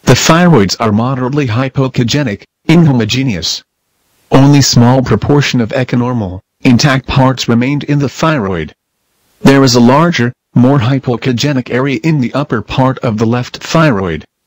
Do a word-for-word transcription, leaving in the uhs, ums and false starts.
The thyroids are moderately hypokegenic, inhomogeneous. Only small proportion of echonormal, intact parts remained in the thyroid. There is a larger, more hypokegenic area in the upper part of the left thyroid,